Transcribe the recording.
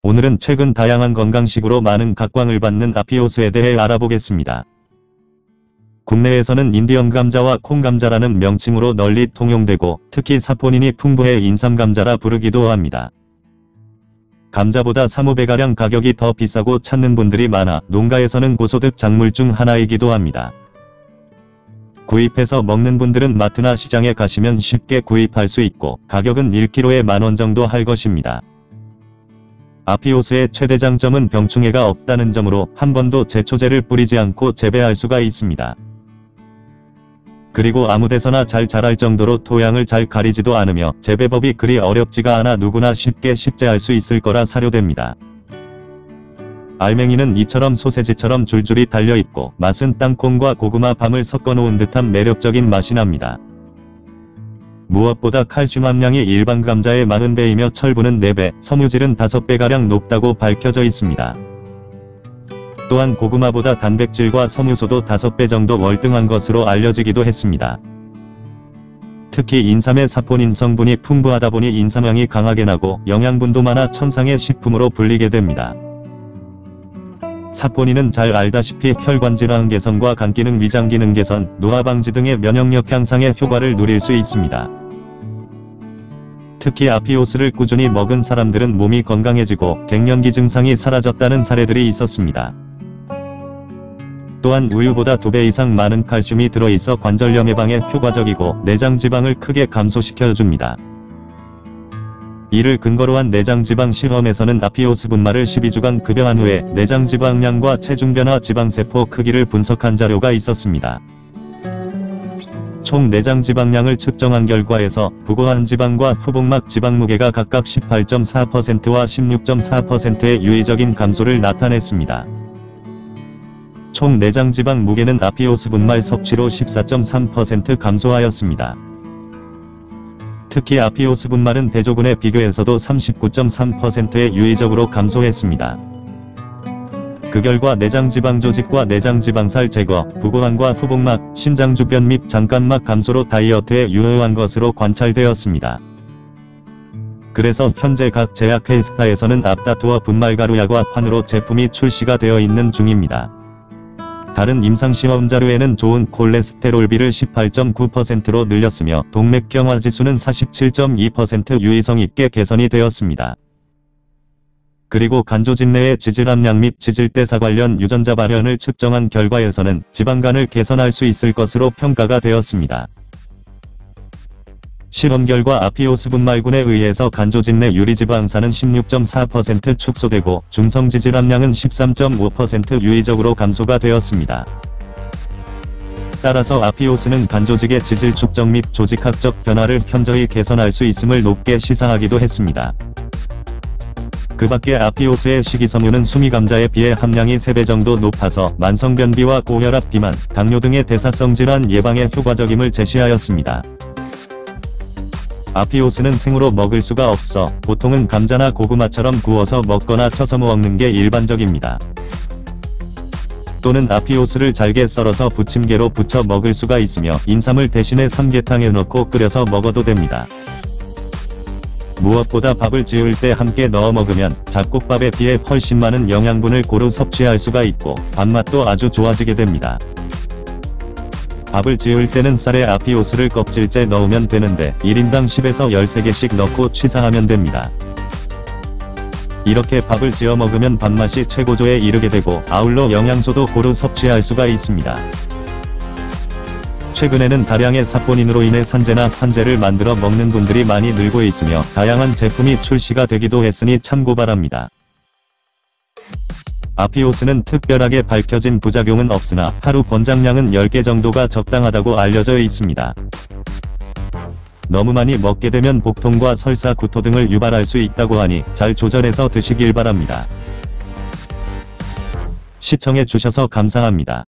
오늘은 최근 다양한 건강식으로 많은 각광을 받는 아피오스에 대해 알아보겠습니다. 국내에서는 인디언 감자와 콩감자라는 명칭으로 널리 통용되고 특히 사포닌이 풍부해 인삼감자라 부르기도 합니다. 감자보다 3~5배가량 가격이 더 비싸고 찾는 분들이 많아 농가에서는 고소득 작물 중 하나이기도 합니다. 구입해서 먹는 분들은 마트나 시장에 가시면 쉽게 구입할 수 있고 가격은 1kg에 만원 정도 할 것입니다. 아피오스의 최대 장점은 병충해가 없다는 점으로 한 번도 제초제를 뿌리지 않고 재배할 수가 있습니다. 그리고 아무데서나 잘 자랄 정도로 토양을 잘 가리지도 않으며 재배법이 그리 어렵지가 않아 누구나 쉽게 식재할 수 있을 거라 사료됩니다. 알맹이는 이처럼 소세지처럼 줄줄이 달려있고 맛은 땅콩과 고구마 밤을 섞어놓은 듯한 매력적인 맛이 납니다. 무엇보다 칼슘 함량이 일반 감자의 40배이며 철분은 4배, 섬유질은 5배가량 높다고 밝혀져 있습니다. 또한 고구마보다 단백질과 섬유소도 5배 정도 월등한 것으로 알려지기도 했습니다. 특히 인삼의 사포닌 성분이 풍부하다 보니 인삼향이 강하게 나고 영양분도 많아 천상의 식품으로 불리게 됩니다. 사포닌은 잘 알다시피 혈관질환 개선과 간기능 위장기능 개선, 노화 방지 등의 면역력 향상의 효과를 누릴 수 있습니다. 특히 아피오스를 꾸준히 먹은 사람들은 몸이 건강해지고 갱년기 증상이 사라졌다는 사례들이 있었습니다. 또한 우유보다 2배 이상 많은 칼슘이 들어있어 관절염 예방에 효과적이고 내장지방을 크게 감소시켜줍니다. 이를 근거로 한 내장지방 실험에서는 아피오스 분말을 12주간 급여한 후에 내장지방량과 체중변화 지방세포 크기를 분석한 자료가 있었습니다. 총 내장지방량을 측정한 결과에서 부고한 지방과 후복막 지방 무게가 각각 18.4%와 16.4%의 유의적인 감소를 나타냈습니다. 총 내장지방 무게는 아피오스 분말 섭취로 14.3% 감소하였습니다. 특히 아피오스 분말은 대조군에 비교해서도 39.3%의 유의적으로 감소했습니다. 그 결과 내장지방 조직과 내장지방살 제거, 부고환과 후복막, 신장 주변 및 장간막 감소로 다이어트에 유효한 것으로 관찰되었습니다. 그래서 현재 각 제약회사에서는 앞다투어 분말가루약과 환으로 제품이 출시가 되어 있는 중입니다. 다른 임상시험 자료에는 좋은 콜레스테롤비를 18.9%로 늘렸으며 동맥경화 지수는 47.2% 유의성 있게 개선이 되었습니다. 그리고 간조직 내의 지질 함량 및 지질대사 관련 유전자 발현을 측정한 결과에서는 지방간을 개선할 수 있을 것으로 평가가 되었습니다. 실험 결과 아피오스 분말군에 의해서 간조직 내 유리지방산은 16.4% 축소되고 중성지질 함량은 13.5% 유의적으로 감소가 되었습니다. 따라서 아피오스는 간조직의 지질 축적 및 조직학적 변화를 현저히 개선할 수 있음을 높게 시사하기도 했습니다. 그 밖에 아피오스의 식이섬유는 수미감자에 비해 함량이 3배 정도 높아서 만성변비와 고혈압, 비만, 당뇨 등의 대사성 질환 예방에 효과적임을 제시하였습니다. 아피오스는 생으로 먹을 수가 없어 보통은 감자나 고구마처럼 구워서 먹거나 쳐서 먹는 게 일반적입니다. 또는 아피오스를 잘게 썰어서 부침개로 부쳐 먹을 수가 있으며 인삼을 대신에 삼계탕에 넣고 끓여서 먹어도 됩니다. 무엇보다 밥을 지을 때 함께 넣어 먹으면 잡곡밥에 비해 훨씬 많은 영양분을 고루 섭취할 수가 있고 밥맛도 아주 좋아지게 됩니다. 밥을 지을 때는 쌀에 아피오스를 껍질째 넣으면 되는데 1인당 10에서 13개씩 넣고 취사하면 됩니다. 이렇게 밥을 지어 먹으면 밥맛이 최고조에 이르게 되고 아울러 영양소도 고루 섭취할 수가 있습니다. 최근에는 다량의 사포닌으로 인해 산재나 환재를 만들어 먹는 분들이 많이 늘고 있으며 다양한 제품이 출시가 되기도 했으니 참고 바랍니다. 아피오스는 특별하게 밝혀진 부작용은 없으나 하루 권장량은 10개 정도가 적당하다고 알려져 있습니다. 너무 많이 먹게 되면 복통과 설사, 구토 등을 유발할 수 있다고 하니 잘 조절해서 드시길 바랍니다. 시청해 주셔서 감사합니다.